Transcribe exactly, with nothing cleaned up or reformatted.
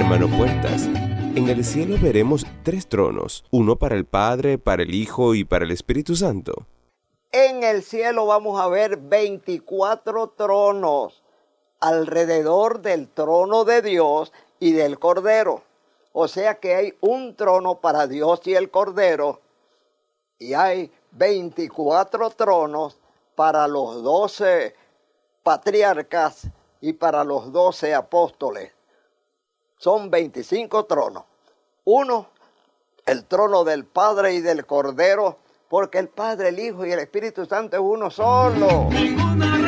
hermano Puertas. En el cielo veremos tres tronos, uno para el Padre, para el Hijo y para el Espíritu Santo. En el cielo vamos a ver veinticuatro tronos alrededor del trono de Dios y del Cordero. O sea que hay un trono para Dios y el Cordero, y hay veinticuatro tronos para los doce patriarcas y para los doce apóstoles. Son veinticinco tronos. Uno, el trono del Padre y del Cordero, porque el Padre, el Hijo y el Espíritu Santo es uno solo.